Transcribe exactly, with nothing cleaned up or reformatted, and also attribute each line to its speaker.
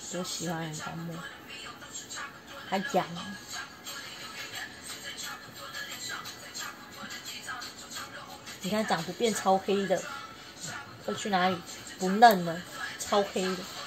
Speaker 1: 多喜欢阳光木，还痒。你看长不变超黑的，会去哪里？不嫩了，超黑的。